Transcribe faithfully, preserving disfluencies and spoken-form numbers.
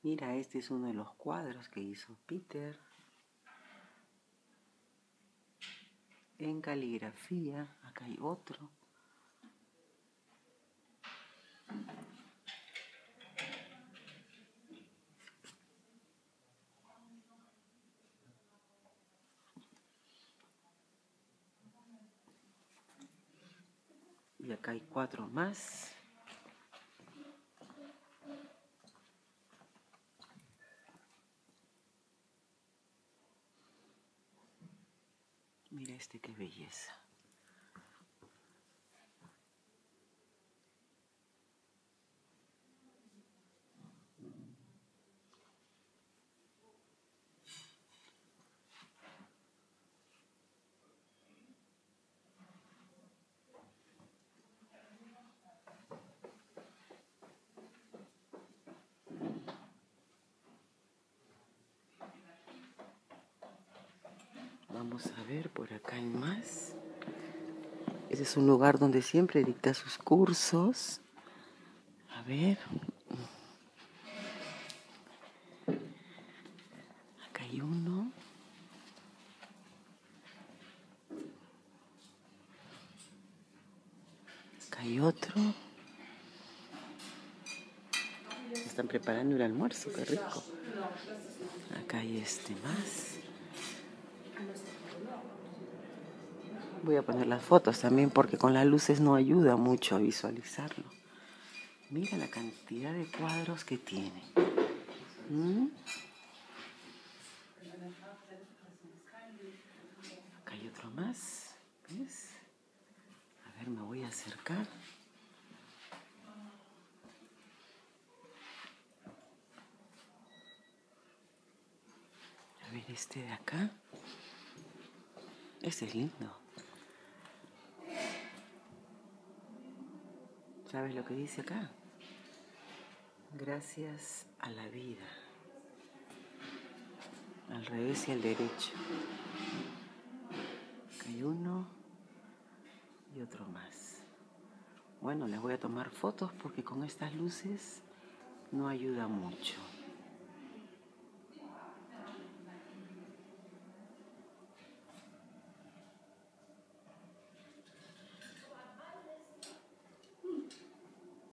Mira, este es uno de los cuadros que hizo Peter en caligrafía. Acá hay otro. Y acá hay cuatro más. Mira este, qué belleza. Vamos a ver, por acá hay más. Ese es un lugar donde siempre dicta sus cursos. A ver. Acá hay uno. Acá hay otro. Están preparando el almuerzo, qué rico. Acá hay este más. Voy a poner las fotos también porque con las luces no ayuda mucho a visualizarlo. Mira la cantidad de cuadros que tiene. ¿Mm? Acá hay otro más. ¿Ves? A ver, me voy a acercar. A ver, este de acá. Este es lindo. ¿Sabes lo que dice acá? Gracias a la vida. Al revés y al derecho. Acá hay uno y otro más. Bueno, les voy a tomar fotos porque con estas luces no ayuda mucho.